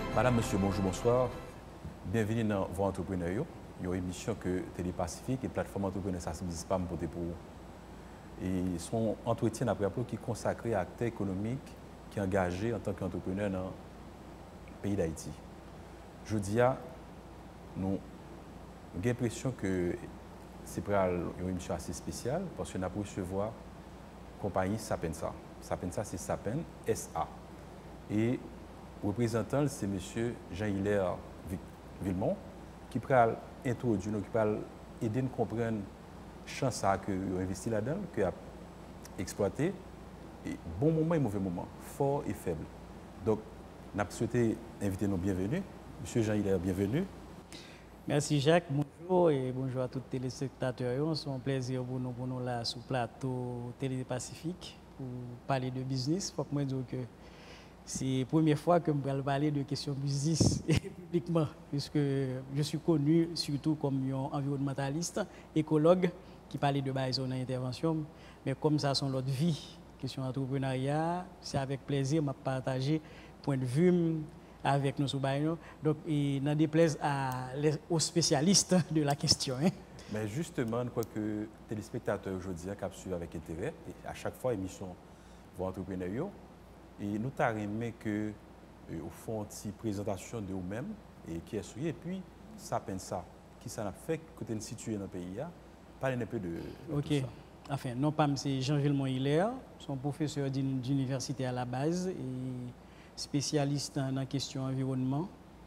Madame, Monsieur, bonjour, bonsoir. Bienvenue dans Voix Entrepreneuriat, une émission que Télépacifique et Plateforme Entrepreneur Sensibilise pas pour vous. Et son entretien après qui est consacré à l'acteur économique qui est engagé en tant qu'entrepreneur dans le pays d'Haïti. Je dis nous avons l'impression que c'est une émission assez spéciale parce qu'on a pu recevoir la compagnie Sapensa. Sapensa, c'est Sapen SA. Et le représentant, c'est M. Jean-Hilaire Villemont, qui peut introduire, qui peut aider à comprendre la chance que vous investi là-dedans, que vous exploité. Et bon moment et mauvais moment, fort et faible. Donc, nous avons souhaité inviter nos bienvenus. M. Jean-Hilaire, bienvenue. Merci Jacques, bonjour et bonjour à tous les téléspectateurs. C'est un plaisir pour nous là sur le plateau Télépacifique pour parler de business. Il faut que je dise que c'est la première fois que je vais parler de questions business publiquement, puisque je suis connu surtout comme un environnementaliste, écologue, qui parlait de base en intervention. Mais comme ça, c'est notre vie, question entrepreneuriat, c'est avec plaisir que je partager point de vue avec nos sous-bailleurs. Donc, il n'en déplaise aux spécialistes de la question. Hein. Mais justement, je crois que les téléspectateurs aujourd'hui capturent avec intérêt, et à chaque fois, émission Voix Entrepreneuriat. Et nous t'avons aimé que, au fond, une présentation de vous-même, et qui est souillé, et puis, Sapensa, qui s'en a fait, côté situé dans le pays, parlez un peu de OK. Tout ça. Enfin, non pas c'est Jean-Villemont Hilaire, son professeur d'université à la base et spécialiste dans la question environnement,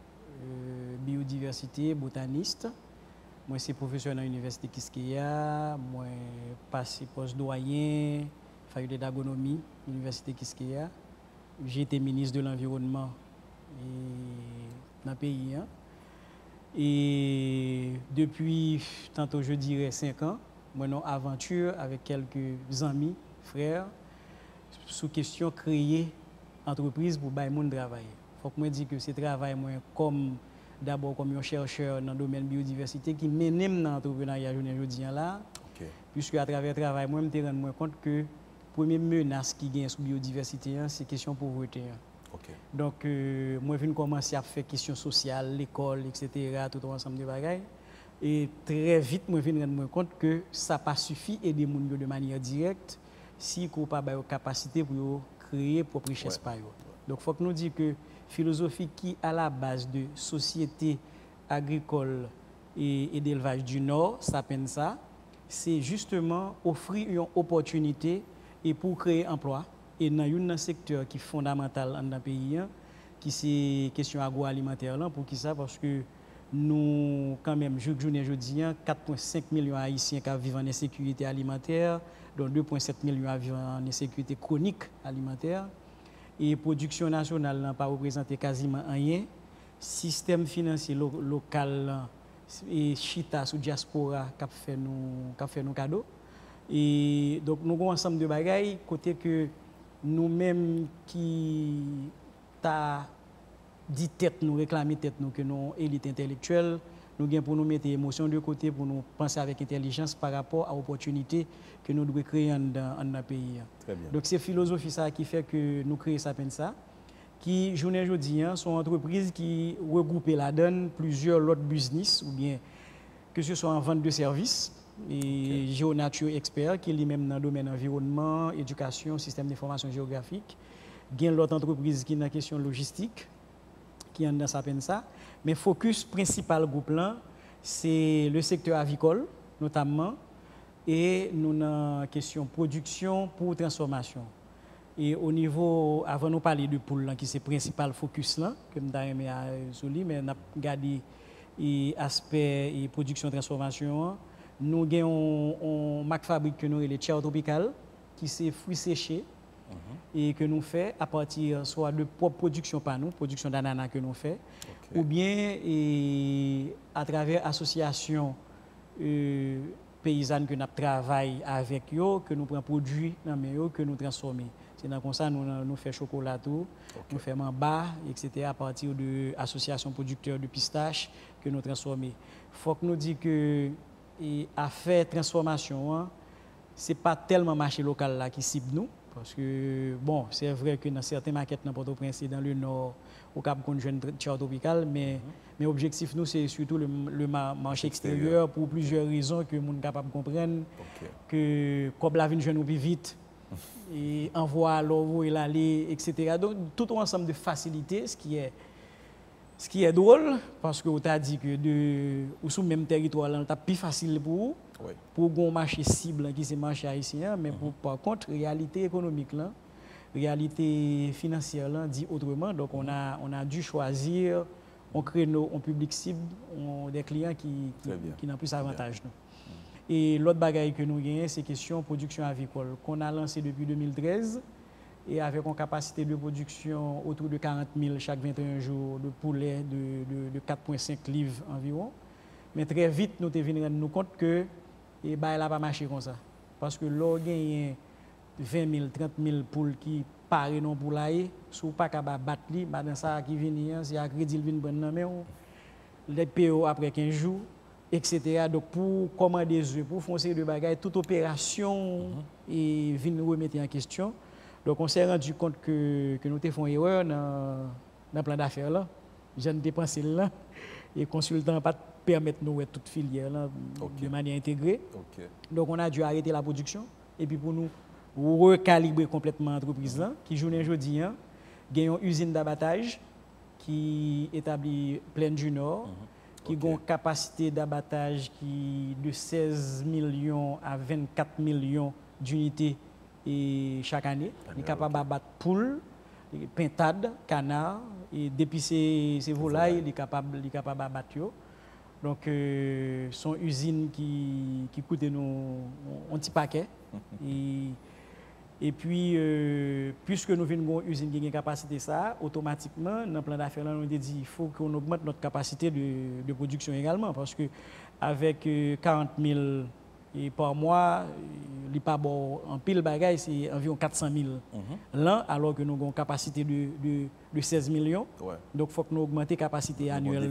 biodiversité, botaniste. Moi, c'est professeur dans l'université Kiskeya, moi, passé post-doyen, faculté d'agronomie, université Kiskeya. J'ai été ministre de l'Environnement dans le pays. Hein. Et depuis, tantôt je dirais 5 ans, moi, une aventure avec quelques amis, frères, sous question créer entreprise pour bailler mon travail. Il faut que moi dise que c'est travail moi d'abord comme un chercheur dans le domaine biodiversité qui mène dans l'entrepreneuriat aujourd'hui là. Okay. Puisque à travers le travail, moi je me rends compte que la première menace qui gagne sur la biodiversité, c'est la question de pauvreté. Okay. Donc, moi, je viens commencer à faire questions sociales, l'école, etc., tout ensemble de bagages. Et très vite, moi, je viens me rendre compte que ça n'a pas suffi aider les gens de manière directe si on n'a pas la capacité pour créer propre richesse. Ouais. Donc, il faut que nous disions que la philosophie qui est à la base de société agricole et d'élevage du Nord, Sapensa, c'est justement offrir une opportunité et pour créer emploi. Et dans un secteur qui est fondamental dans le pays, qui c'est question agroalimentaire, pour qui ça? Parce que nous, quand même, journée jeudi, 4,5 millions d'Haïtiens qui vivent en insécurité alimentaire, dont 2,7 millions qui vivent en insécurité chronique alimentaire. Et la production nationale n'a pas représenté quasiment rien. Système financier local et chita sous diaspora qui fait nos cadeaux. Et donc, nous avons un ensemble de bagailles, côté que nous-mêmes qui t'a dit tête, nous réclamer tête, nous que nous élite intellectuelle, nous avons pour nous mettre émotion de côté, pour nous penser avec intelligence par rapport à l'opportunité que nous devons créer dans notre pays. Très bien. Donc c'est philosophie ça qui fait que nous créons Sapensa, qui journée aujourd'hui sont entreprises qui regroupent là-dedans plusieurs autres business ou bien que ce soit en vente de services. Et Géonature Expert, qui est lui-même dans le domaine environnement, éducation, système d'information géographique. Il y a l'autre entreprise qui est dans la question logistique, qui est dans Sapensa. Mais le focus principal groupe là, c'est le secteur avicole, notamment, et nous dans la question production pour transformation. Et au niveau, avant de parler de poule, qui est le principal focus là, que nous avons aimé souligner, mais nous avons regardé l'aspect et production transformation. Nous avons un marque fabrique que nous avons les Tchao Tropical, qui c'est fruits séchés et que nous faisons à partir soit de propre production par nous, production d'ananas que nous faisons, ou bien à travers association paysanne que nous travaillons avec eux, que nous prenons produits que nous transformons. C'est dans ça que nous faisons chocolat, nous faisons mamba, etc. à partir de l'association producteurs de pistaches que nous transformons. Il faut que nous disions que à faire transformation, ce n'est pas tellement le marché local là qui cible nous, Parce que, bon, c'est vrai que dans certaines maquettes, dans Port-au-Prince et dans le nord, au Cap qu'on jeune chat tropical, mais l'objectif, nous, c'est surtout le marché extérieur pour plusieurs raisons que nous sommes capables de comprendre. Que, comme la vie jeune ou plus vite, et envoie l'eau et l'aller, etc. Donc, tout un ensemble de facilités, ce qui est drôle, parce que vous avez dit que ou sous le même territoire, c'est plus facile pour vous, pour un marché cible qui est le marché haïtien, mais par contre, réalité économique, là, réalité financière, là, dit autrement. Donc, on a dû choisir un créneau, un public cible, des clients qui n'ont plus avantage. Et l'autre bagaille que nous gagnons, c'est question production avicole, qu'on a lancé depuis 2013. Et avec une capacité de production autour de 40 000 chaque 21 jours de poulet de 4,5 livres environ. Mais très vite, nous sommes venus rendre compte que elle n'a pas marché comme ça. Parce que là, il y a 20 000, 30 000 poules qui partent non poulailler, si vous pas capable de battre, dans ça qui vient, c'est à crédit qui vient prendre les PO après 15 jours, etc. Donc, pour commander des œufs, pour foncer de bagages, toute opération et venir remettre en question. Donc, on s'est rendu compte que nous avons fait une erreur dans le plan d'affaires là. Jeunes dépenses là. Et les consultants ne pas permettre de nous toute filière là, de manière intégrée. Donc, on a dû arrêter la production. Et puis, pour nous recalibrer complètement l'entreprise là, qui journée aujourd'hui, gagne une usine d'abattage qui est établie Plaine du Nord, qui a une capacité d'abattage qui de 16 millions à 24 millions d'unités et chaque année. Il est capable d'abattre poules, pintades, canards, et depuis ces volailles, il est capable d'abattre. Donc, son usine qui coûte nous un petit paquet. Et puis, puisque nous venons une usine qui a une capacité ça, automatiquement, dans le plan d'affaires, on a dit qu'il faut qu'on augmente notre capacité de production également. Parce que avec 40 000 et par mois, il pas bon en pile bagaille, c'est environ 400 000 l'an, alors que nous avons une capacité de 16 millions. Donc, il faut que nous augmenter la capacité annuelle.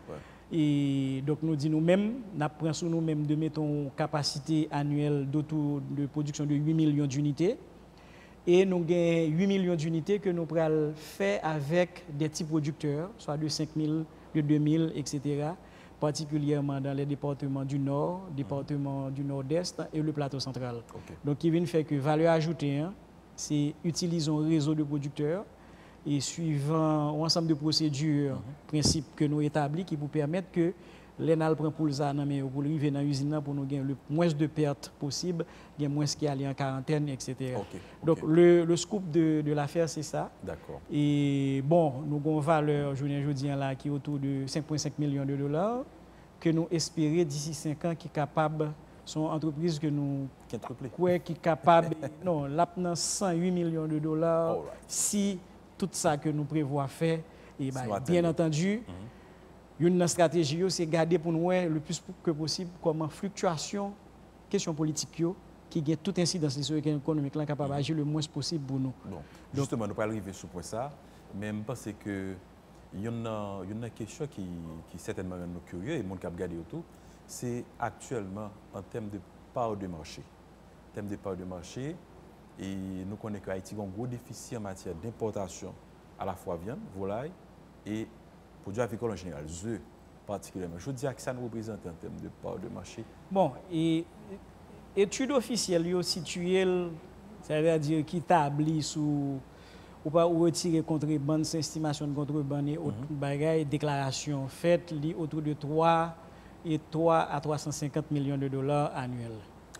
Et donc, nous disons nous-mêmes, nous prenons sur nous-mêmes de mettre une capacité annuelle de production de 8 millions d'unités. Et nous avons 8 millions d'unités que nous pourrons faire avec des petits producteurs, soit de 5 000, de 2 000, etc., particulièrement dans les départements du Nord, départements du Nord-Est et le plateau central. Donc, qui vient faire que valeur ajoutée, c'est utiliser un réseau de producteurs et suivant un ensemble de procédures, principes que nous établis qui vous permettent que les nal prend pour ça pour arriver dans l'usine pour nous gagner le moins de pertes possible, gagner moins qui aller en quarantaine, etc. Donc le scoop de l'affaire c'est ça. D'accord. Et bon, nous avons une valeur aujourd'hui là qui est autour de 5,5 millions de dollars que nous espérons d'ici 5 ans qui est capable sont entreprises que nous qui est capable non là 108 millions de dollars si tout ça que nous prévoyons faire et bien entendu une stratégie, c'est garder pour nous le plus que possible comment fluctuation, question politique, qui a toute incidence sur l'économie, capable d'agir le moins possible pour nous. Bon. Justement, nous ne pouvons pas arriver sur ce point ça, mais je pense que il y a une question qui certainement nous curieux et mon cap garder autour, c'est actuellement en termes de part de marché. En termes de part de marché, et nous connaissons qu'Haïti a un gros déficit en matière d'importation à la fois viande, volaille et produits agricoles en général, œufs particulièrement. Je dis que ça nous représente en termes de part de marché. Bon, et études officielles situées, c'est-à-dire qui établissent sous ou pas retirer contrebande, estimation de contrebande et autres bagages, déclaration faite autour de 3 à 350 millions de dollars annuels.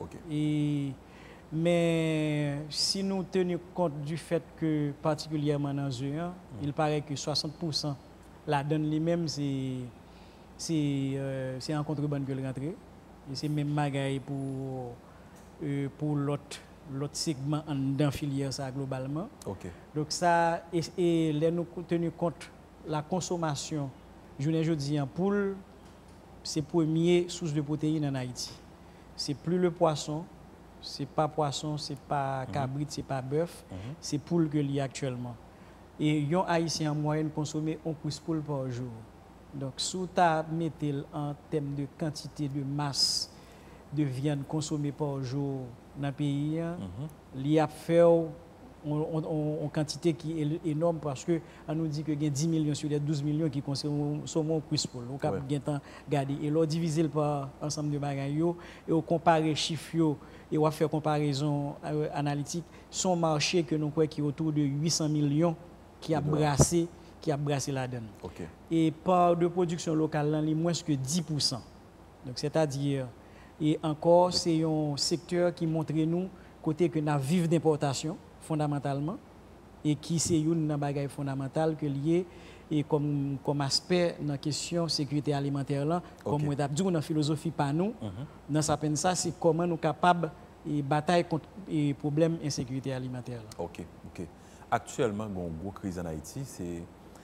Mais si nous tenons compte du fait que, particulièrement dans œufs, il paraît que 60% la donne lui-même, c'est en contrebande que le rentre. Et c'est même magaille pour l'autre segment dans filière ça globalement. Donc ça, et là nous tenons compte la consommation, je dis en poule, c'est la première source de protéines en Haïti. C'est plus le poisson, c'est pas cabrit, c'est pas bœuf, c'est poule que l'il y a actuellement. Et les Haïtiens en moyenne consomment 1 cuisse poule par jour. Donc, si tu mets en termes de quantité de masse de viande consommée par jour dans le pays, il y a fait en quantité qui est énorme parce qu'on nous dit que il y a 10 millions sur les 12 millions qui consomment saumon crispol. On a gardé. Et là, diviser par ensemble de bagages et on compare les chiffres et on va faire comparaison analytique. Son marché que nous croyons qui est autour de 800 millions qui a brassé la donne. Okay. Et par de production locale, il moins que 10%. Donc, c'est-à-dire, et encore, c'est un secteur qui montre nous côté que nous vivons d'importation fondamentalement et qui c'est une bagaille fondamentale que lié et comme aspect dans la question sécurité alimentaire là, comme on a dit dans la philosophie pas nous, dans ça c'est comment nous capables de bataille contre les problèmes d'insécurité alimentaire. Là. OK. Actuellement, il y a une grosse crise en Haïti, c'est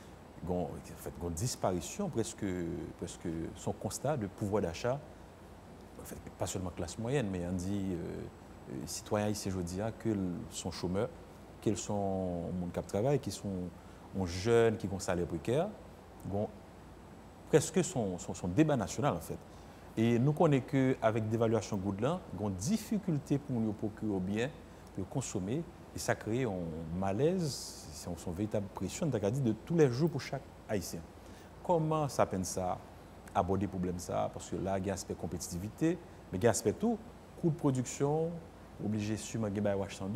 une disparition presque son constat de pouvoir d'achat, pas seulement classe moyenne, mais on dit citoyens ici, je dis, que sont chômeurs, qu'ils sont monde qui travail, qui sont jeunes, qui ont un salaire précaire, presque son débat national en fait. Et nous connaissons qu'avec l'évaluation Goodland, il y a une difficulté pour nous procurer bien, pour consommer, et ça crée un malaise, c'est une véritable pression de tous les jours pour chaque Haïtien. Comment ça peine ça, aborder le problème ça? Parce que là, il y a un aspect compétitivité, mais il y a un aspect tout, coût de production, obligé de suivre $100, il y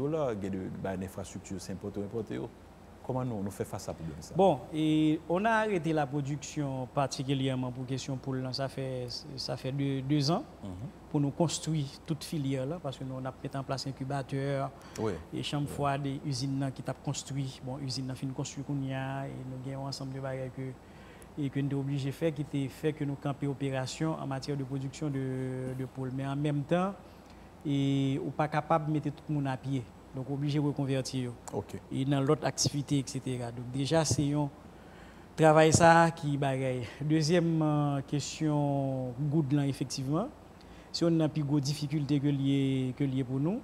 a une infrastructure, c'est importé. Comment nous faisons face à ce problème ça? Bon, et on a arrêté la production particulièrement pour question poule, ça fait 2 ans pour nous construire toute filière là, parce que nous on a mis en place incubateur, et chambre froide, des usines qui t'a construit, bon usine fin construit qu'on y a et nous avons ensemble de bagages que nous sommes obligés de faire qui était fait que nous camper opération en matière de production de poule, mais en même temps et ou pas capable de mettre tout le monde à pied. Donc, obligé de reconvertir. Et dans l'autre activité, etc. Donc, déjà, c'est un travail ça qui bagaille. Deuxième question, Goodland, effectivement. Si on a plus de difficultés que lié pour nous.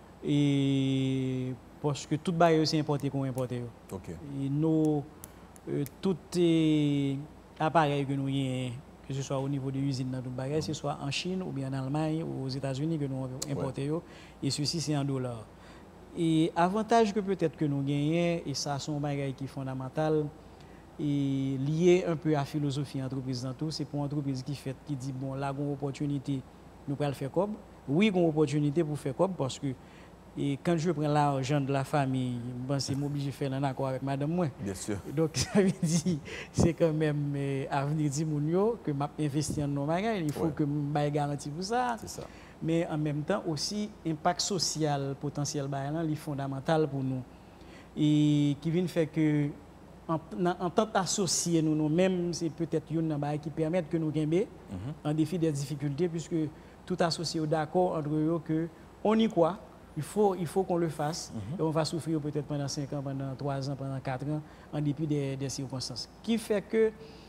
Et parce que tout bagaille, c'est importé qu'on importe. Et nous, tout appareil que nous avons, que ce soit au niveau des usines dans tout bagaille, que ce soit en Chine ou bien en Allemagne ou aux États-Unis que nous importons. Et ceci, c'est en dollars. Et avantage que peut-être que nous gagnons, et ça c'est un bagage qui est fondamental, et lié un peu à la philosophie entreprise dans tout, c'est pour une entreprise qui dit, bon, là, il y a une opportunité, nous pouvons le faire comme. Oui, il y a une opportunité pour faire comme, parce que et quand je prends l'argent de la famille, c'est obligé de faire un accord avec madame moi. Bien sûr. Donc, ça veut dire, c'est quand même avenir de Mounio que je investis dans nos bagages, il faut que je me garantie pour ça. C'est ça. Mais en même temps aussi, l'impact social potentiel est fondamental pour nous. Et qui vient faire que, en tant qu'associés, nous-mêmes, c'est peut-être une chose qui permet que nous gagnions en défi des difficultés, puisque tout associé est d'accord entre eux qu'on y croit, il faut qu'on le fasse, et on va souffrir peut-être pendant 5 ans, pendant 3 ans, pendant 4 ans, en dépit des circonstances. Qui fait que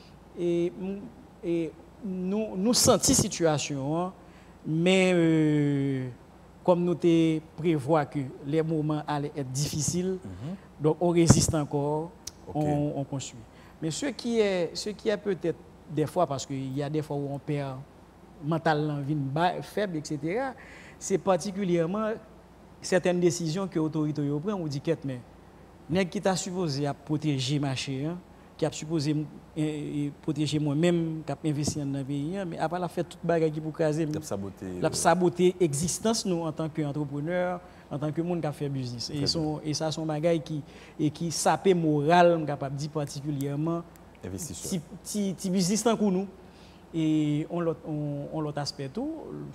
nous sentons la situation, mais comme nous prévoyons que les moments allaient être difficiles, donc on résiste encore, on construit. Mais ce qui est peut-être des fois, parce qu'il y a des fois où on perd mentalement faible, etc., c'est particulièrement certaines décisions que l'autorité prend, on dit qu'est-ce mais qui t'a supposé à protéger ma chère, qui a supposé protéger moi-même, qui a investi dans le pays, mais après la fait toute bagarre qui pour caser, la saboter l'existence nous en tant qu'entrepreneur, en tant que monde qui a fait business. Et ça sont bagailles qui sapent moral, capable dire particulièrement investisseur. Ti business tant que nous. Et on l'autre aspect tout,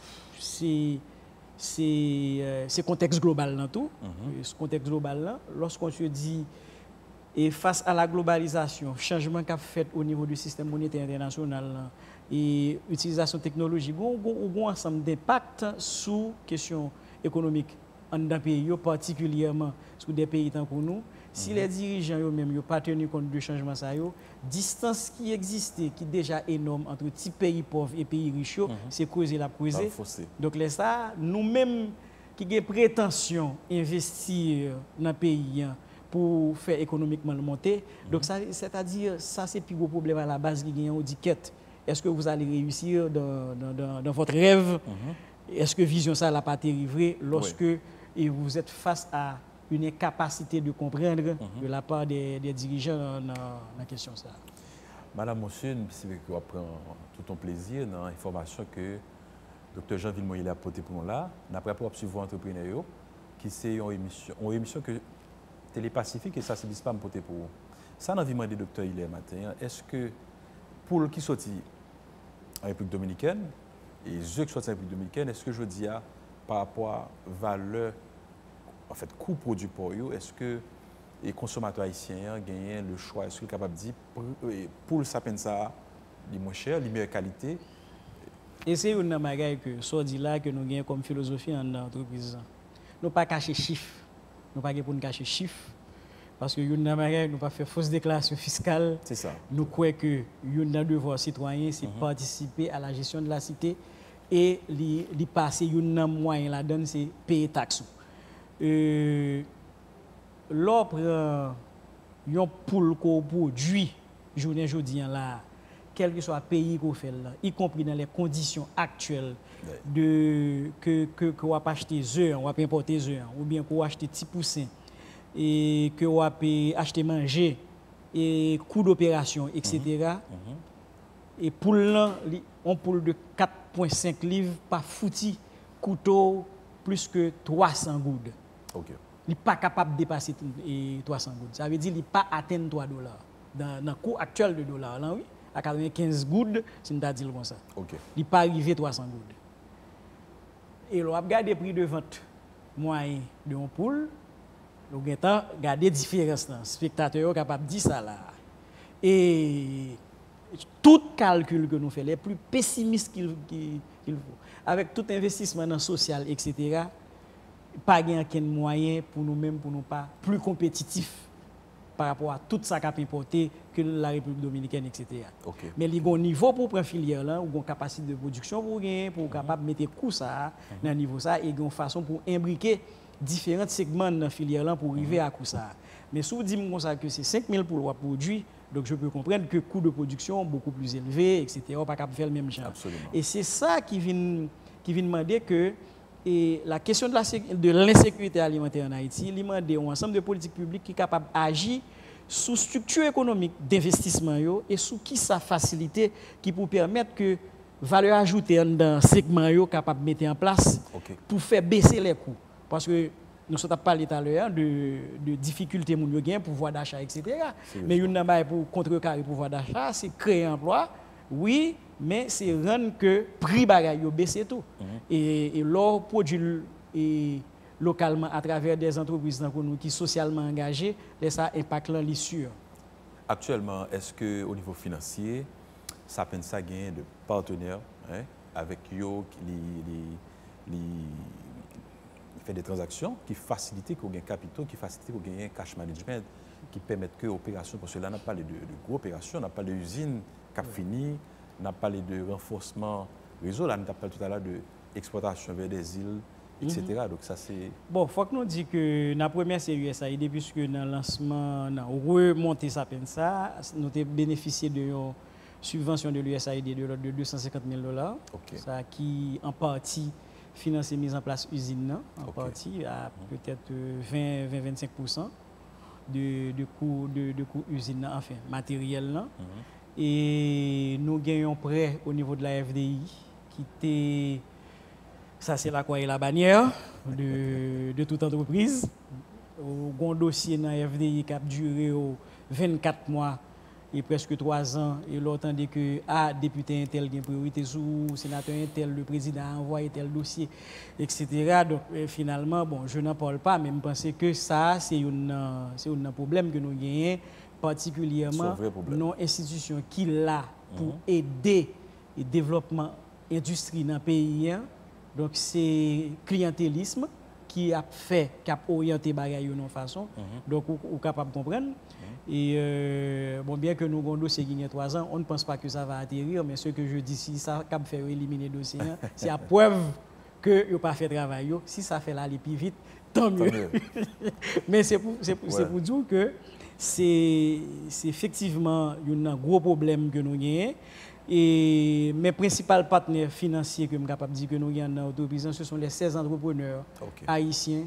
c'est contexte global dans tout. Ce contexte global là, lorsqu'on se dit et face à la globalisation, changement qu'a fait au niveau du système monétaire international et utilisation technologique, on a un ensemble d'impact sur question économique dans un pays, particulièrement sur des pays tant que nous. Si les dirigeants eux-mêmes n'ont pas tenu compte du changement, distance qui existait, qui est déjà énorme entre petits pays pauvres et pays riches, c'est creuser la creuser. Donc là, nous-mêmes qui avons prétention d'investir dans le pays pour faire économiquement le monter, donc c'est-à-dire ça c'est le plus gros problème à la base qui gagne. On dit est-ce que vous allez réussir dans votre rêve? Est-ce que vision ça n'a pas été livrée lorsque vous êtes face à une incapacité de comprendre de la part des dirigeants dans la question ça. Madame Monsieur, c'est que vous prenez tout ton plaisir dans l'information que Dr. Jean Villemoyen a apporté pour nous là. Après, pour suivre entrepreneur, qui c'est une émission que Télépacifique et ça se dit pas me porter pour vous. Ça, on a demandé docteur hier matin. Est-ce que pour le qui sortit en République dominicaine et ceux qui sortent en République dominicaine, est-ce que je dis par rapport à valeur, en fait, coût produit pour eux, est-ce que les consommateurs haïtiens gagnent le choix, est-ce qu'ils sont capables de dire pour le sapin ça, les moins chers, les meilleures qualités? Et c'est une bagaille que soit dit là que nous gagnons comme philosophie en entreprise. Nous pas cacher chiffres, nous pas pour nous cacher chiffres. Parce que nous ne pas faire fausse déclaration fiscale. C'est ça. Nous croyons que notre devoir citoyen, c'est participer à la gestion de la cité et les passer un moyen là-dedans, c'est payer taxes. L'offre, yon poule qu'on produit, journée aujourd'hui là, quel que soit le pays qu'on fait là, y compris dans les conditions actuelles de que on va acheter œufs, on va importer œufs, ou bien qu'on va acheter petits poussins et que on va acheter manger et coût d'opération, etc. Et poule là, on poule de 4,5 livres par fouti, couteau plus que 300 goudes. OK. Il n'est pas capable de dépasser 300 goudes. Ça veut dire qu'il n'est pas atteint 3 dollars. Dans le coût actuel de dollars, là, oui, à 95 goudes, c'est une dire comme ça. OK. Il n'est pas arrivé 300 goudes. Et on a regardé le prix de vente moyen de un poule, on a regardé la différence. Les spectateurs sont capables de dire ça là. Et tout calcul que nous faisons, les plus pessimistes qu'il faut, avec tout investissement dans le social, etc., pas aucun moyen pour nous-mêmes, pour nous pas plus compétitifs par rapport à tout ça qu'a importé que la République dominicaine, etc. Okay. Mais il y a un niveau pour prendre filière là, ou une capacité de production pour gagner, pour capable mettre coût ça dans le niveau ça, et une façon pour imbriquer différents segments dans la filière là pour arriver à coût ça. Mais si vous dites que c'est 5 000 pour le produit, donc je peux comprendre que le coût de production est beaucoup plus élevé, etc. On ne peut pas faire le même genre. Absolument. Et c'est ça qui vient demander que et la question de l'insécurité alimentaire en Haïti, il demande un ensemble de politiques publiques qui sont capables d'agir sous structure économique d'investissement et sous qui ça facilite qui pour permettre que valeur ajoutée dans segment yo capable de mettre en place pour faire baisser les coûts. Parce que nous sommes parlé tout à l'heure de difficultés moun yo gain pouvoir d'achat, etc. Mais une chose pour contrecarrer le pouvoir d'achat, c'est créer un emploi. Oui, mais c'est rendre que prix bagay yo baisse tout. Et leur produit localement à travers des entreprises qui sont socialement engagées, ça impacte l'issue. Actuellement, est-ce qu'au niveau financier, ça peine ça gagne de partenaires avec eux qui fait des transactions qui facilitent qu'on gagne capitaux, qui facilitent qu'on gagne cash management, qui permettent que l'opération, parce que là on a parlé de gros opérations, on a parlé d'usines cap fini, on a parlé de renforcement réseau, là on a parlé tout à l'heure de exportation vers des îles, etc. Donc ça c'est... Bon, il faut que nous disions que la première série USAID, puisque dans le lancement, on a remonté ça, nous avons bénéficié de une subvention de l'USAID de l'ordre de $250 000, ça qui en partie finance mise en place usine, en partie à peut-être 20-25% de coût usine, enfin matériel. Et nous gagnons prêt au niveau de la FDI qui était, ça c'est la quoi et la bannière de toute entreprise. Un dossier dans la FDI qui a duré 24 mois et presque 3 ans. Et l'autre dit que député intel a une priorité sous sénateur intel, le président a envoyé tel dossier, etc. Donc finalement, bon, je n'en parle pas, mais je pense que ça c'est un problème que nous gagnons, particulièrement nos institutions qui là pour aider le développement industrie dans le pays. Donc c'est clientélisme qui a fait, qui a orienté bagaille de façon. Donc vous êtes capable de comprendre. Et bon, bien que nous avons un dossier qui a 3 ans, on ne pense pas que ça va atterrir, mais ce que je dis, si ça va faire éliminer le dossier, c'est la preuve que vous n'avez pas fait le travail. Si ça fait aller plus vite, tant mieux. Mais c'est pour dire que c'est effectivement un gros problème que nous avons. Et mes principaux partenaires financiers que je suis capable de dire que nous avons dans l'autopisant, ce sont les 16 entrepreneurs haïtiens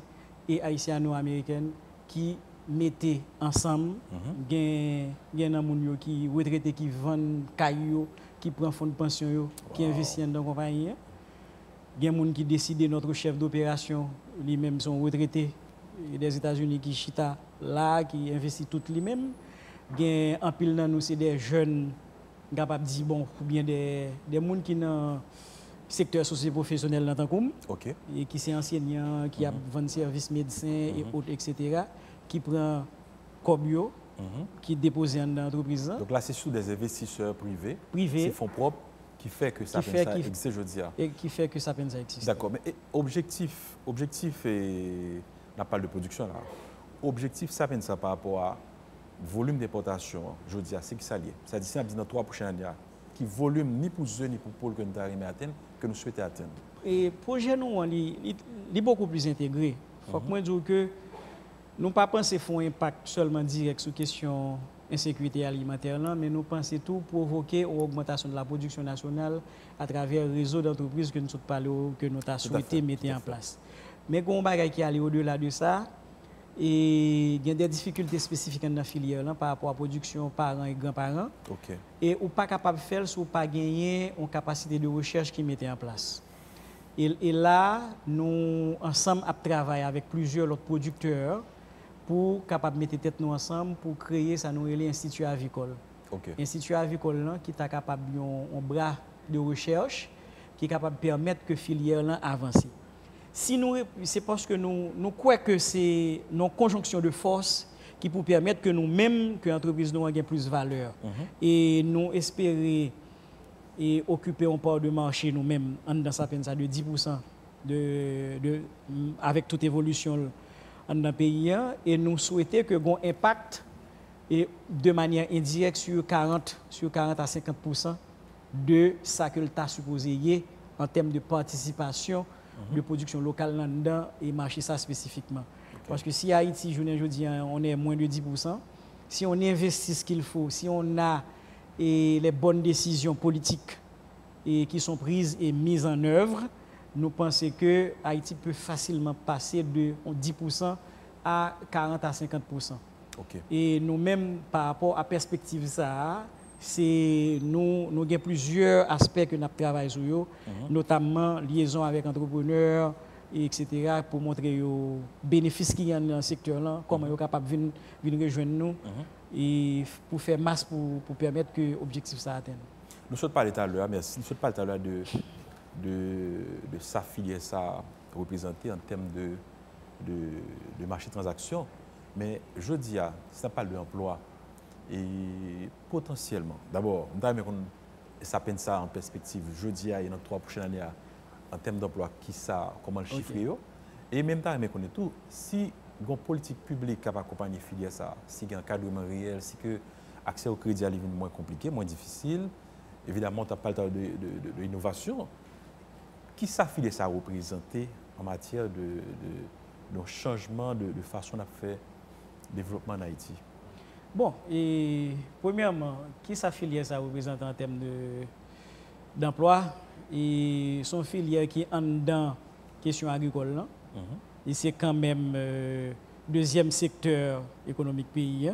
et haïtiano-américaine qui mettaient ensemble, il y a des gens qui retraités, qui vendent cailloux, qui prennent fonds de pension, qui investissent dans la compagnie. Il y a des gens qui décident, notre chef d'opération, lui-même sont retraités des États-Unis qui chita là, qui investissent tout lui-même. Il y a un pile dans nous, c'est des jeunes capables de dire, bon, ou bien des gens qui sont dans le secteur socio-professionnel dans le et qui sont enseignants, qui vendent services médecins et autres, etc., qui prennent Cobio, qui déposent dans l'entreprise. Donc là, c'est surtout des investisseurs privés, c'est fonds propres, qui fait que ça existe, je dis. Et qui fait que ça existe. D'accord, mais objectif et on parle de production là. Objectif, ça peine ça par rapport à volume d'importation, je dis, c'est qui ça lié. Ça dit, ça dit dans 3 prochaines années, qui volume ni pour eux ni pour Paul que nous arrivons à atteindre, que nous souhaitons atteindre. Et le projet, nous, il est beaucoup plus intégré. Il faut que moi dire que nous ne pensons pas un impact seulement direct sur la question insécurité alimentaire, mais nous pensons tout provoquer une augmentation de la production nationale à travers le réseau d'entreprises que nous avons souhaité mettre en place. Mais il y a un bagage qui allait au-delà de ça. Et il y a des difficultés spécifiques dans la filière là, par rapport à la production parents et grands-parents. Et on n'est pas capable de faire si on n'a pas gagné une capacité de recherche qui mettait en place. Et là, nous, ensemble, avons travaillé avec plusieurs autres producteurs pour capable mettre tête nous ensemble pour créer ça nous l'Institut avicole. L'Institut avicole là, qui est capable un bras de recherche qui est capable de permettre que la filière là avance. Si c'est parce que nous croyons que c'est une conjonction de forces qui peut permettre que nous-mêmes, que l'entreprise nous ait plus de valeur. Et nous espérer et occuper un part de marché nous-mêmes dans ça de 10% avec toute évolution dans le pays. Et nous souhaitons que ait un impact et de manière indirecte sur 40 à 50% de ce que l'État supposé en termes de participation de production locale là-dedans et marcher ça spécifiquement. Parce que si Haïti, je dis, on est moins de 10%, si on investit ce qu'il faut, si on a les bonnes décisions politiques qui sont prises et mises en œuvre, nous pensons que Haïti peut facilement passer de 10% à 40 à 50%. Et nous-mêmes, par rapport à la perspective ça, nous avons plusieurs aspects que nous travaillons sur eux, notamment liaison avec entrepreneurs, etc., pour montrer les bénéfices qu'il y a dans le secteur là, comment ils sont capables de venir rejoindre nous et pour faire masse pour permettre que l'objectif soit atteint. Nous sommes parlé tout à l'heure, merci. Nous sommes parlé tout à l'heure de sa filière, ça représenté en termes de marché de transactions, mais je dis, ça parle de l'emploi. Et potentiellement, d'abord, ça peine ça en perspective, je dis, il y a dans 3 prochaines années, en termes d'emploi, comment le chiffrer. Et même temps, mais connaît tout, si une politique publique qui accompagne filière ça, si il y a un encadrement réel, si l'accès au crédit est moins compliqué, moins difficile, évidemment, tu as pas le temps de l'innovation, qui ça filière ça représenter en matière de changement de façon de faire développement en Haïti? Bon, et premièrement, qui sa filière ça représente en termes d'emploi? Et son filière qui est en dedans question agricole là. Et c'est quand même deuxième secteur économique pays.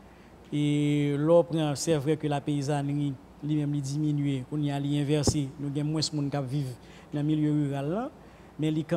Et l'autre, c'est vrai que la paysannerie lui-même diminue, on y a inversé, nous avons moins de monde qui vivent dans le milieu rural là, mais il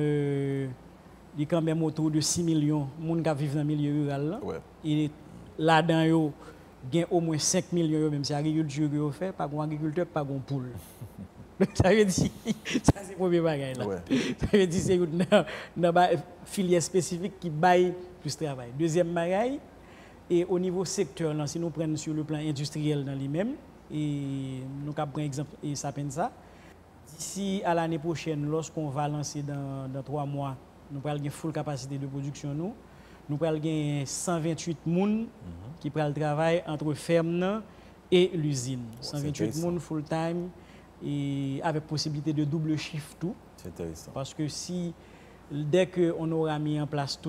y a quand même autour de 6 millions de monde qui vivent dans le milieu rural là. Et là-dedans, il y a au moins 5 millions, même si l'agriculture est faite, pas un agriculteur, pas un poule. Ça veut dire, ça c'est le premier bagage là. Ça veut dire, c'est une filière spécifique qui baille plus de travail. Deuxième bagage, et au niveau secteur, là, si nous prenons sur le plan industriel dans lui-même, et nous prenons exemple, et ça peine ça, d'ici à l'année prochaine, lorsqu'on va lancer dans 3 mois, nous allons avoir full capacité de production, nous allons avoir 128 personnes qui prennent le travail entre ferme et l'usine. 128 personnes full-time et avec possibilité de double chiffre tout. C'est intéressant. Parce que dès qu'on aura mis en place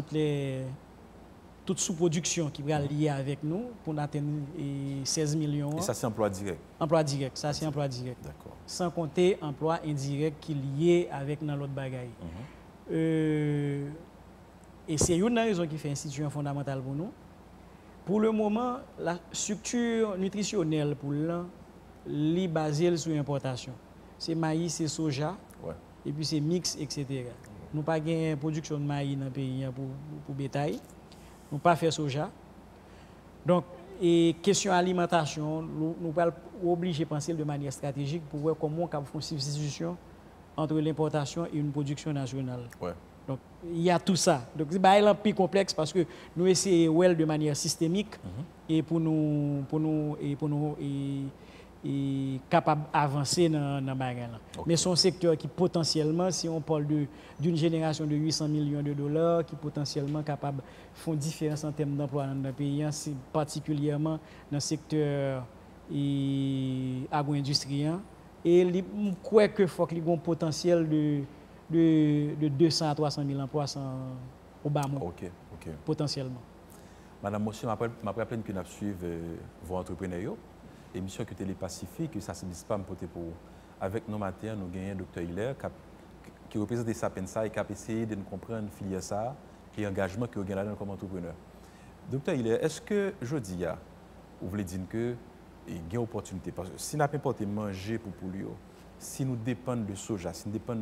toute sous-production qui va lier avec nous pour atteindre 16 millions. Et ça, c'est emploi direct? Emploi direct, ça c'est emploi direct. D'accord. Sans compter emploi indirect qui est lié avec l'autre bagaille. Et c'est une raison qui fait institution fondamentale pour nous. Pour le moment, la structure nutritionnelle pour l'an, est basée sur l'importation. C'est maïs, c'est soja, et puis c'est mix, etc. Nous n'avons pas de production de maïs dans le pays pour bétail. Nous pas fait soja. Donc, et question alimentation, nous sommes obligés de penser de manière stratégique pour voir comment on peut faire une substitution entre l'importation et une production nationale. Donc, il y a tout ça. Donc, c'est un peu plus complexe parce que nous essayons de manière systémique et pour nous capable d'avancer dans le bagage. Mais c'est un secteur qui potentiellement, si on parle d'une génération de 800 millions de dollars, qui potentiellement capable de faire une différence en termes d'emploi dans le pays, particulièrement dans le secteur agro-industriel. Et je crois qu'il faut qu'il y ait un potentiel de 200 à 300 000 emplois au bas mot, potentiellement. Madame Moshe, je rappelle que nous suivons vos entrepreneurs. Émission que Télé Pacifique, ça se dit pas pour avec nos matins, nous gagnons Dr. Hilaire qui représente Sapensa et qui a essayé de nous comprendre filière ça et l'engagement que vous gagnez comme entrepreneur. Dr. Hilaire, est-ce que je dis, vous voulez dire que il y a une opportunité parce que si nous n'avons pas manger pour lui, si nous dépendons de soja, si nous dépendons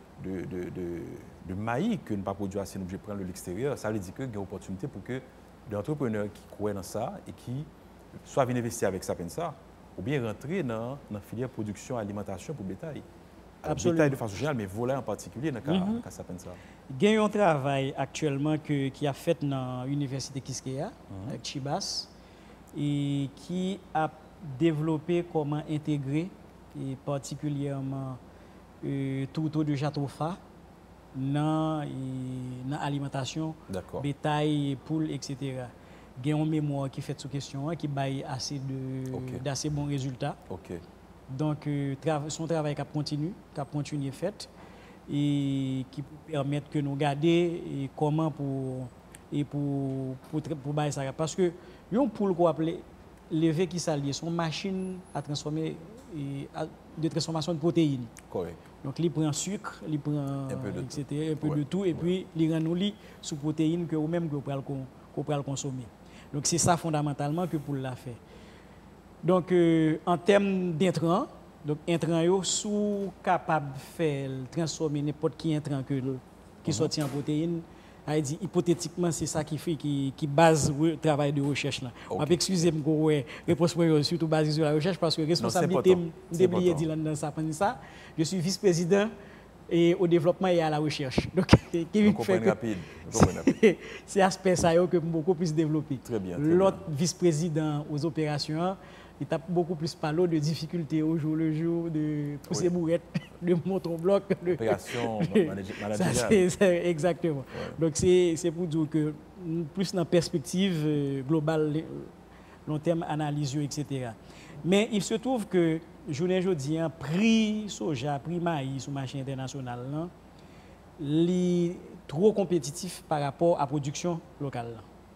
de maïs que nous ne pas produire, si nous devons prendre de l'extérieur, ça veut dire qu'il y a une opportunité pour que des entrepreneurs qui croient dans ça et qui soit venir investir avec Sapensa, ou bien rentrer dans la filière production alimentation pour bétail. Absolument. Bétail de façon générale, mais volaille en particulier dans le cas Sapensa. Il y a un travail actuellement qui a fait dans l'université Quisqueya, avec Chibas, et qui a développé comment intégrer, et particulièrement tout de jatofa dans l'alimentation, bétail, poules, etc. Il y a un mémoire qui fait cette question, qui baille d'assez bons résultats. Donc, son travail qui continue fait et qui peut permettre que nous garder comment pour bailler ça. Parce que yon poule qu'on appelle lever qui s'allie, son machine à transformer de transformation de protéines. Donc, il prend sucre, il prend un peu de tout, et puis il rend nous sous protéines que vous-même vous pouvez le consommer. Donc, c'est ça fondamentalement que pour l'a fait. Donc, en termes d'intrants, donc intrants sont capables de faire transformer n'importe qui intrant qui sortit en protéines. dit hypothétiquement, c'est ça qui fait qui base le travail de recherche là. On va excusez-moi réponse surtout basée sur la recherche parce que responsabilité d'oublier dit dans ça je suis vice-président et au développement et à la recherche. Donc qui fait que c'est aspect ça que beaucoup plus développer. L'autre vice-président aux opérations il tape beaucoup plus par l'eau de difficultés au jour le jour, de pousser bourrette, de motorbloc. Opération managériale. Exactement. Donc c'est pour dire que plus dans la perspective globale, long terme, analyse, etc. Mais il se trouve que, journée aujourd'hui, prix soja, prix maïs sur le marché international, est trop compétitif par rapport à la production locale.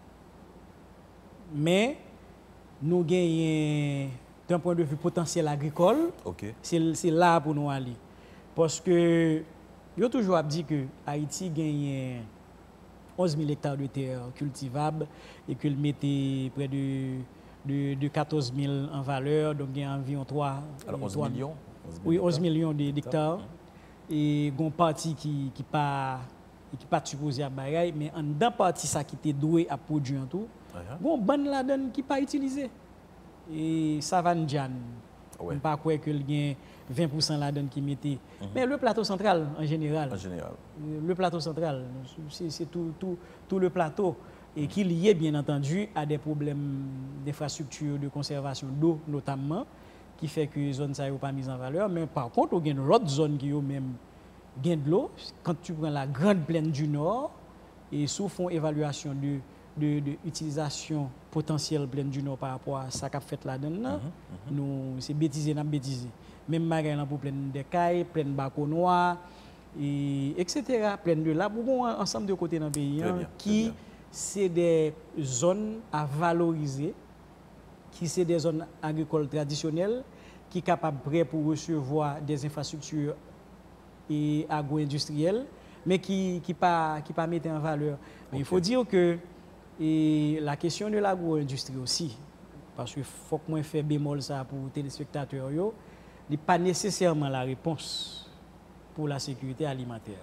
Mais nous gagnons d'un point de vue potentiel agricole, c'est là pour nous aller. Parce que, je suis toujours dit que Haïti gagne 11 000 hectares de terre cultivables et qu'il mettait près de 14 000 en valeur, donc il y a environ 3 millions. Oui, 11 millions d'hectares. Et il y a une partie qui n'est pas supposée à bagaille, mais en deux parties ça qui était doué à produire en tout. Bon, bonne la donne qui pas utilisé. Et Savane Jan, on ne pas croire qu'il y a 20% la donne qui mettait. Mais le plateau central en général. Le plateau central, c'est tout le plateau et qui est lié bien entendu à des problèmes d'infrastructure, de conservation d'eau notamment, qui fait que les zones ça n'est pas mise en valeur. Mais par contre, il y a une autre zone qui a même gain de l'eau. Quand tu prends la grande plaine du Nord et sous font évaluation de utilisation potentielle plaine du Nord par rapport à ça qu'a fait là-dedans, nous c'est bêtisé, n'a bêtisé. Même magasin pour plaine de cailles, plaine baconois, etc. Plaine de là, bon ensemble de côtés dans le pays qui c'est des zones à valoriser, qui c'est des zones agricoles traditionnelles, qui sont capables prêts pour recevoir des infrastructures et agro-industrielles, mais qui pas mettre en valeur. Mais il faut dire que la question de l'agro-industrie aussi, parce qu'il faut que moi fasse bémol ça pour les téléspectateurs, n'est pas nécessairement la réponse pour la sécurité alimentaire.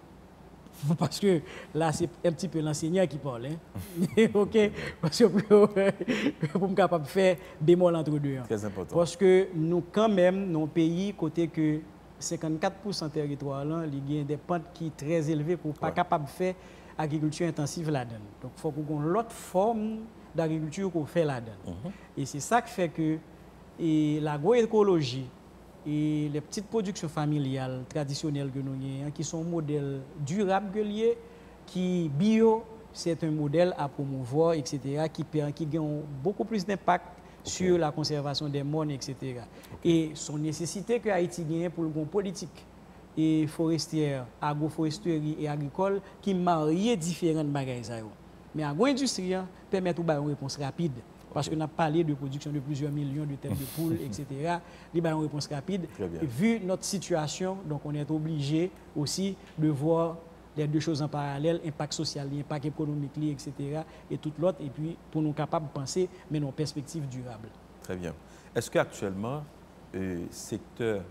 Parce que là, c'est un petit peu l'enseignant qui parle. Hein? OK? Parce que pour me capable de faire bémol entre deux. Très important. Parce que nous, quand même, nos pays, côté que 54% du territoire, il y a des pentes qui sont très élevées pour ne pas capable de faire agriculture intensive là-dedans. Donc, il faut qu'on ait l'autre forme d'agriculture qu'on fait là-dedans. Et c'est ça qui fait que l'agroécologie et les petites productions familiales traditionnelles que nous avons, qui sont modèles durables que liés, qui bio, c'est un modèle à promouvoir, etc., qui ont beaucoup plus d'impact sur la conservation des mondes, etc. Et son nécessité que Haïti gagne pour une politique et forestière, agroforesterie et agricole qui marie différentes bagages. Mais l'agro-industrie permet de une réponse rapide. Parce qu'on a parlé de production de plusieurs millions de têtes de poules, etc. Il y a une réponse rapide. Et vu notre situation, donc on est obligé aussi de voir les deux choses en parallèle, impact social, impact économique, etc. Et tout l'autre, et puis pour nous capables de penser, mais dans perspective durable. Très bien. Est-ce qu'actuellement, secteur,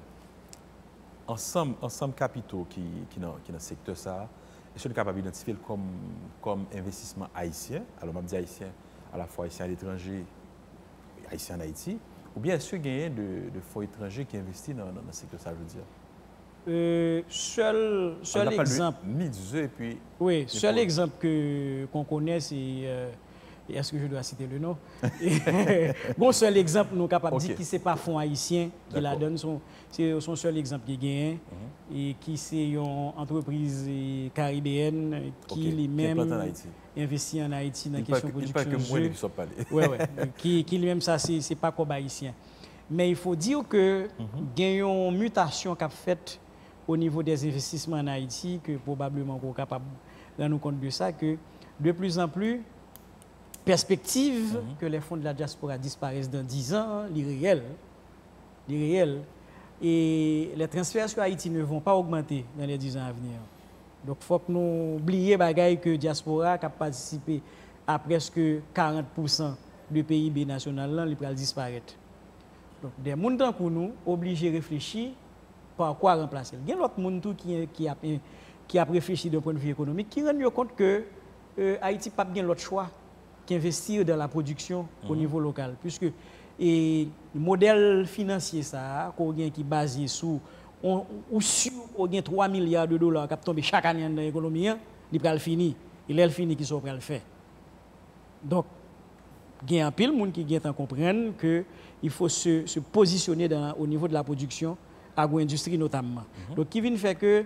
ensemble capitaux qui dans le secteur ça, est-ce qu'on est capable d'identifier comme investissement haïtien? Alors, on dit haïtien, à la fois haïtien à l'étranger, haïtien en Haïti, ou bien est-ce qu'il y a de fonds étrangers qui investissent dans le secteur, ça veut dire? Seul exemple. Et puis, oui, seul exemple qu'on connaît, c'est. Est-ce que je dois citer le nom? Bon, seul exemple, nous sommes capables de dire que ce n'est pas fonds haïtien qui la donne. C'est son seul exemple qui gagne. Et qui c'est une entreprise caribéenne qui lui-même investit en Haïti dans la question de production. Il ne pas que moi qui lui-même, ça, ce n'est pas comme haïtien. Mais il faut dire que il y a une mutation qu'a faite au niveau des investissements en Haïti, que probablement on est capable de rendre compte de ça, que de plus en plus, perspective que les fonds de la diaspora disparaissent dans 10 ans, les réels. Et les transferts sur Haïti ne vont pas augmenter dans les 10 ans à venir. Donc, il faut que nous oublions que la diaspora a participé à presque 40% du PIB national, il va disparaître. Donc, des gens pour nous obligés de réfléchir par quoi remplacer. Il y a d'autres gens qui a réfléchi d'un point de vue économique, qui rendent compte que Haïti n'a pas bien l'autre choix qu'investir dans la production au niveau local. Puisque le modèle financier ça, qui est basé sur 3 milliards de dollars qui tombent chaque année dans l'économie, il va le finir. Il est le fini qui sont prêts à le faire. Donc, il y a un pile de monde qui vient comprendre qu'il faut se positionner au niveau de la production, agro-industrie notamment. Donc, qui vient faire que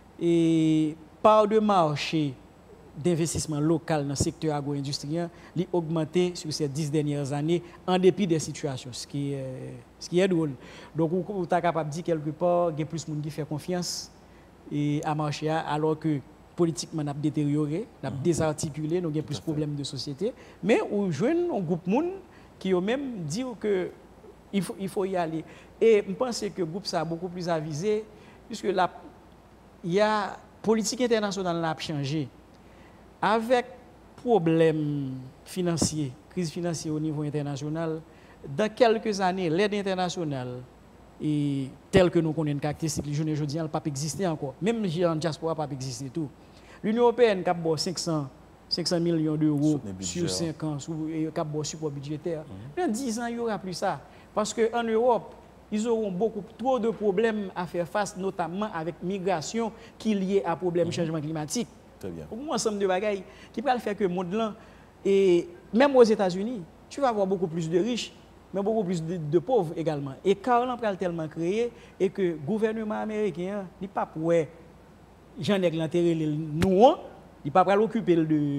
part de marché d'investissement local dans le secteur agro-industriel a augmenté sur ces 10 dernières années en dépit des situations, ce qui est drôle. Donc, vous êtes capable de dire quelque part qu'il y a plus de monde qui fait confiance à marché alors que politiquement, on a détérioré, on a désarticulé, nous avons plus de problèmes de société. Mais on joue un groupe de monde qui ont même dit qu'il faut y aller. Et je pense que le groupe ça a beaucoup plus avisé, puisque il y a politique internationale qui a changé. Avec problèmes financiers, crise financière au niveau international, dans quelques années, l'aide internationale, telle que nous connaissons, caractéristique, les jeunes aujourd'hui, elle n'a pas existé encore. Même le diaspora n'a pas existé tout. L'Union européenne a 500 millions d'euros sur 5 ans, et a support budgétaire. Dans 10 ans, il n'y aura plus ça. Parce qu'en Europe, ils auront trop de problèmes à faire face, notamment avec migration qui est liée à problème changement climatique. Pour moi, ensemble de bagailles qui peut faire que le monde là, et même aux États-Unis, tu vas avoir beaucoup plus de riches, mais beaucoup plus de pauvres également. Et Carlan peut tellement créer et que le gouvernement américain n'est pas pour Jean-Nègre l'enterrer nous, il ne va pas l'occuper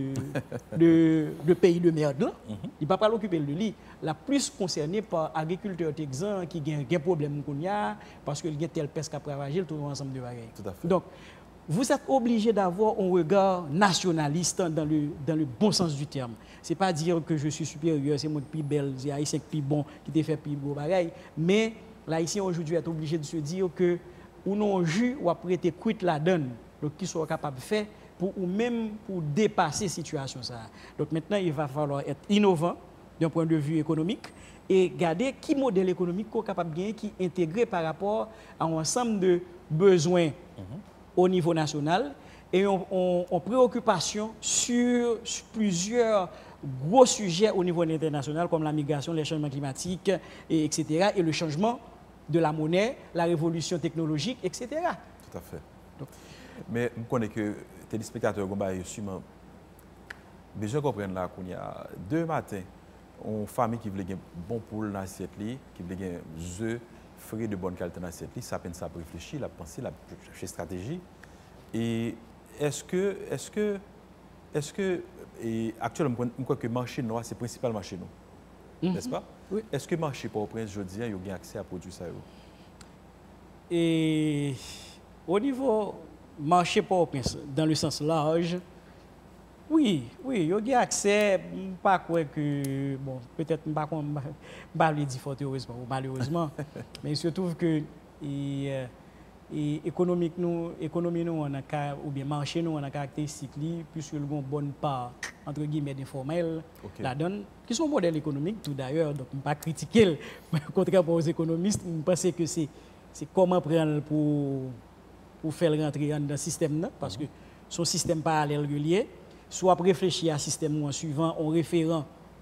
de pays de merde là, il ne va pas l'occuper de lui. La plus concernée par agriculteurs texans qui ont des problèmes parce qu'il y a tel peste qui a ravagé tout ensemble de bagailles. Donc, vous êtes obligé d'avoir un regard nationaliste dans le bon sens du terme. Ce n'est pas dire que je suis supérieur, c'est moi qui suis plus belle, c'est Haïtien qui est plus bon, qui te fait plus beau bagaille. Mais l'Haïtien aujourd'hui est obligé de se dire que ou non jus ou après te quitte la donne. Donc, qui soit capable de faire pour ou même pour dépasser cette situation. Donc, maintenant, il va falloir être innovant d'un point de vue économique et regarder qui modèle économique qu'on est capable de gagner, qui est intégré par rapport à un ensemble de besoins au niveau national et en préoccupation sur plusieurs gros sujets au niveau international comme la migration, les changements climatiques, etc. et le changement de la monnaie, la révolution technologique, etc. Tout à fait. Donc, mais je connais que les téléspectateurs ont sûrement besoin de comprendre là qu'il y a deux matins, une famille qui veut un bon poule dans l'assiette, qui veut un œuf frais de bonne qualité dans l'assiette, ça peine ça pour réfléchir, la penser, la chercher stratégie. Et est-ce que et actuellement, je crois que le marché noir, c'est le principal marché noir, n'est-ce pas? Oui. Est-ce que le marché Port-au-Prince, je dis, il y a accès à produire ça? Et au niveau marché Port-au-Prince, dans le sens large, oui, il y a accès, pas quoi que, bon, peut-être pas le dire fort heureusement ou malheureusement, mais il se trouve que économie nous on a ou bien marché nous on a caractéristique puisque le une bonne part entre guillemets d'informel la donne qui sont modèles économiques tout d'ailleurs donc pas critiquer contrairement aux économistes je pense que c'est comment prendre pour faire rentrer dans le système parce que son système parallèle relié soit réfléchir à système en suivant en référent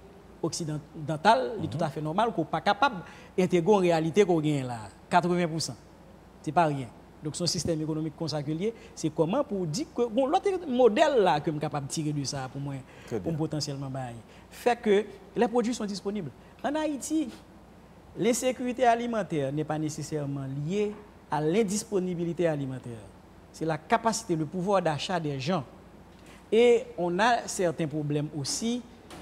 occidental c'est tout à fait normal qu'on pas capable d'intégrer en réalité qu'on gagne là 80%. C'est pas rien. Donc, son système économique consacré, c'est comment pour dire que bon, l'autre modèle là que je suis capable de tirer de ça pour moi, pour potentiellement bailler. Fait que les produits sont disponibles. En Haïti, l'insécurité alimentaire n'est pas nécessairement liée à l'indisponibilité alimentaire. C'est la capacité, le pouvoir d'achat des gens. Et on a certains problèmes aussi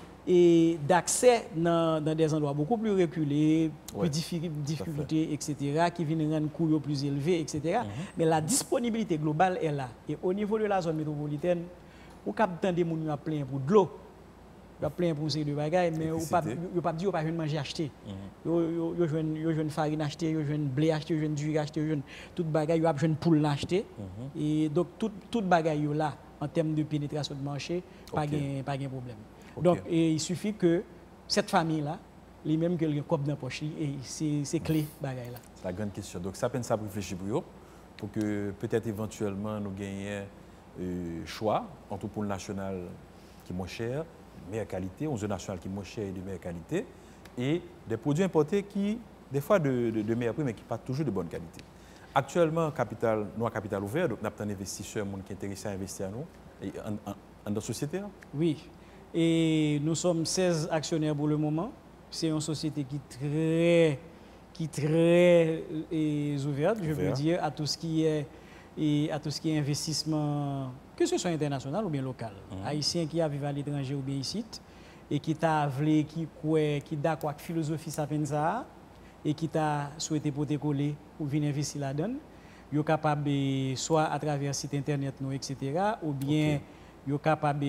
et d'accès dans des endroits beaucoup plus reculés, plus difficultés, etc., qui viennent rendre coûts plus élevés, etc. Mais la disponibilité globale est là. Et au niveau de la zone métropolitaine, on capte des gens qui ont plein pour de l'eau, ils ont plein pour ces deux bagages, mais on ne peut pas dire qu'ils ne manger acheter. Ils ont farine acheter, ils ont blé acheter, ils ont du riz acheter, ils ont tout bagages, ils ont poule acheter. Et donc, tout bagages là, en termes de pénétration de marché, pas de problème. Donc, il suffit que cette famille-là, les mêmes que le cop dans la poche, et c'est clé, bagaille là. C'est la grande question. Donc, ça peine ça pour réfléchir pour que peut-être éventuellement nous gagnions choix entre pour le national qui est moins cher, de meilleure qualité, un jeu national qui est moins cher et de meilleure qualité, et des produits importés qui, des fois, de meilleur prix, mais qui pas toujours de bonne qualité. Actuellement, nous avons capital ouvert, donc nous avons un investisseur qui est intéressé à investir à nous, dans la société. Oui. Et nous sommes 16 actionnaires pour le moment. C'est une société qui est très ouverte, je veux dire, à tout ce qui est investissement, que ce soit international ou bien local. Haïtiens qui vivent à l'étranger ou bien ici, et qui t'a voulu, qui d'accord avec philosophie ça et qui t'a souhaité pour te coller ou venir investir là-dedans, ils sont capables, soit à travers site internet, etc., ou bien ils sont capables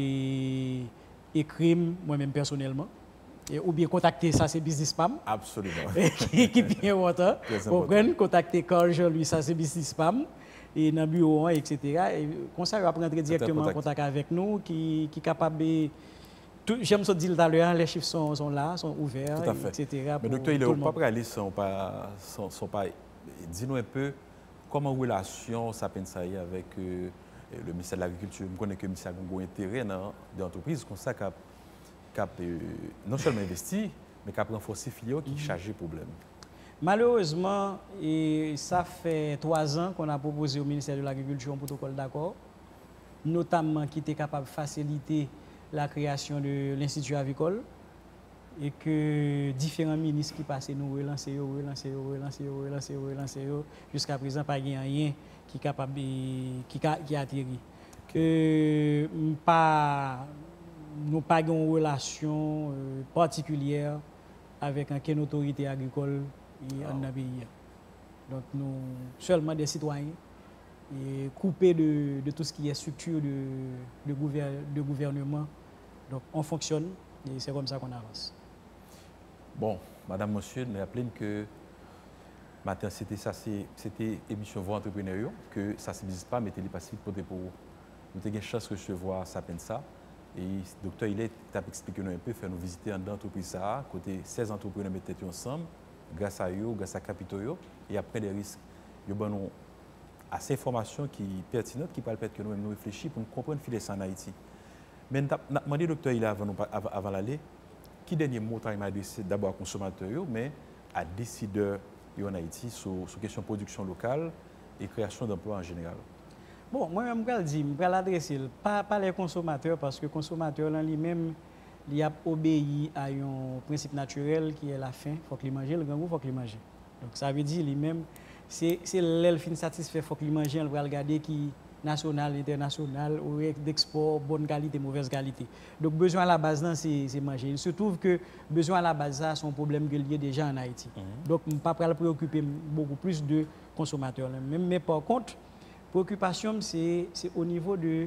écrire moi-même personnellement, ou bien contacter ça, c'est Business Spam. Absolument. qui bien longtemps. Contacter Carl Jean-Louis, ça c'est Business Spam. Et dans le bureau, etc. Et comme ça, il va prendre directement en contact avec nous, qui est capable de. J'aime ça dire tout à l'heure, les chiffres sont là, sont ouverts, etc. Mais docteur, il n'est pas prêt à aller sans pas. Dis-nous un peu comment relation ça peine ça avec le ministère de l'Agriculture. Je connais que le ministère a un intérêt dans des entreprises comme ça qui a non seulement investi, mais qui a renforcé les filières qui chargent le problème. Malheureusement, ça fait 3 ans qu'on a proposé au ministère de l'Agriculture un protocole d'accord, notamment qui était capable de faciliter la création de l'Institut avicole et que différents ministres qui passaient nous relancer, jusqu'à présent, pas rien qui est capable qui atterri. Nous pas une relation particulière avec une autorité agricole en pays. Donc nous seulement des citoyens et coupés de tout ce qui est structure de gouvernement. Donc on fonctionne et c'est comme ça qu'on avance. Bon, madame, monsieur, nous rappelons que Matin, c'était ça, c'était émission Voix entrepreneur que ça ne se dit pas, mais Télépacifique pour nous avons une chance de recevoir ça. Et le docteur il t'a expliqué nous un peu, faire nous visiter une entreprise ça, côté 16 entrepreneurs mettent ensemble, grâce à eux, grâce à Capitaux, et après des risques. Ils ont assez d'informations qui sont pertinentes, qui permettent que nous réfléchir pour nous comprendre ce qui est en Haïti. Mais je vais demander au docteur avant d'aller, qui dernier mot il adressé d'abord aux consommateurs, mais à décideurs en Haïti sur la question de production locale et création d'emplois en général. Bon, moi-même, je vais l'adresser, pas les consommateurs, parce que le consommateur lui-même, il a obéi à un principe naturel qui est la faim. Il faut qu'il mange, le grand goût, il faut qu'il mange. Donc ça veut dire lui-même, c'est l'elfine satisfait, il faut qu'il mange, il va regarder qui national, international, ou d'export, bonne qualité, mauvaise qualité. Donc besoin à la base, c'est manger. Il se trouve que besoin à la base, c'est un problème que lié déjà en Haïti. Donc je ne vais pas me préoccuper beaucoup plus de consommateurs. Mais par contre, préoccupation, c'est au niveau de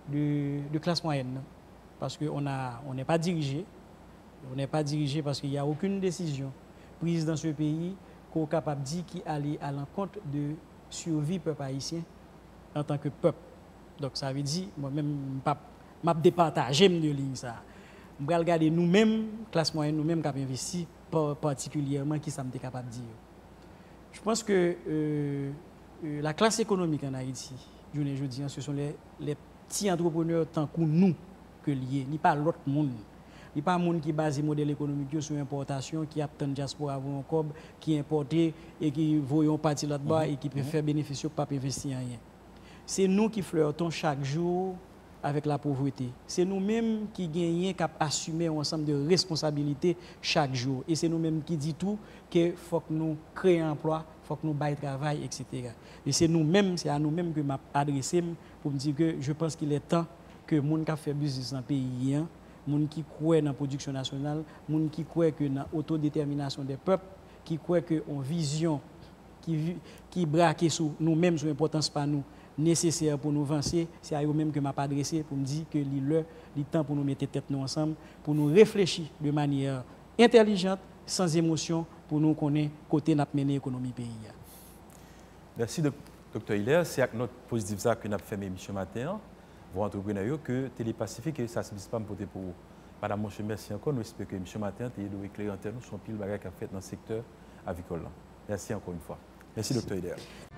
classe moyenne. Parce qu'on n'est pas dirigé. On n'est pas dirigé parce qu'il n'y a aucune décision prise dans ce pays qu'on est capable de dire qui allait à l'encontre de survie peuple haïtien en tant que peuple. Donc ça veut dire, moi-même, je vais départager de ligne ça. Je vais regarder nous-mêmes, classe moyenne, nous-mêmes qui avons investi particulièrement, qui sommes capables de dire. Je pense que la classe économique en Haïti, je dis, ce sont les petits entrepreneurs tant que nous que liés, ni pas l'autre monde. Il n'y a pas un monde qui base le modèle économique sur l'importation, qui a tant de diaspora avant un cob, qui importe et qui voyons partir là-bas et qui peut faire bénéficier pas investir en rien. C'est nous qui flirtons chaque jour avec la pauvreté. C'est nous-mêmes qui gagnons, qui assumer un ensemble de responsabilités chaque jour. Et c'est nous-mêmes qui disons tout qu'il faut que nous créions un emploi, il faut que nous baillons travail, etc. Et c'est nous-mêmes, c'est à nous-mêmes que je m'adresse pour me dire que je pense qu'il est temps que les gens qui font business dans le pays, les gens qui croient dans la production nationale, les gens qui croient que dans l'autodétermination des peuples, qui croient qu'on vision qui braque sur nous-mêmes, sur l'importance par nous, nécessaire pour nous avancer, c'est à eux-mêmes que je m'ai adressé pour me dire que il temps pour nous mettre tête nous ensemble, pour nous réfléchir de manière intelligente, sans émotion, pour nous connaître côté n'a mener l'économie pays. Merci Dr. Hilaire. C'est avec notre positif ça que nous avons fait l'émission matin. Vous entrepreneurs que Télépacifique et ça se dit pas pour Madame Monche, merci encore. Nous espérons que l'émission matin est éclairée en termes sur pile bagages qu'a fait dans le secteur avicole. Merci encore une fois. Merci Dr. Hilaire.